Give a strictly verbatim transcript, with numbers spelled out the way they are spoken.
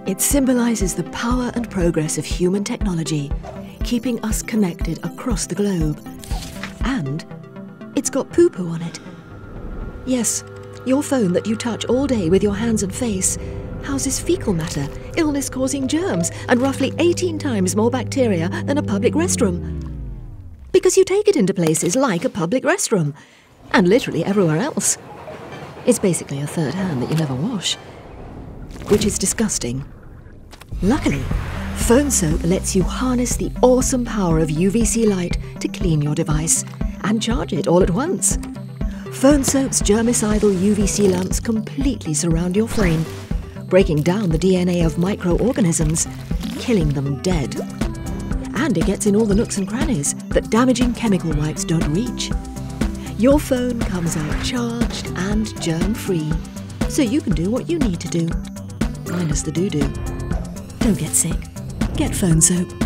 It symbolises the power and progress of human technology, keeping us connected across the globe. And it's got poo-poo on it. Yes, your phone that you touch all day with your hands and face houses fecal matter, illness-causing germs, and roughly eighteen times more bacteria than a public restroom. Because you take it into places like a public restroom, and literally everywhere else. It's basically a third hand that you never wash, which is disgusting. Luckily, PhoneSoap lets you harness the awesome power of U V C light to clean your device and charge it all at once. PhoneSoap's germicidal U V C lamps completely surround your phone, breaking down the D N A of microorganisms, killing them dead. And it gets in all the nooks and crannies that damaging chemical wipes don't reach. Your phone comes out charged and germ-free, so you can do what you need to do. Minus the doo-doo. Don't get sick. Get PhoneSoap.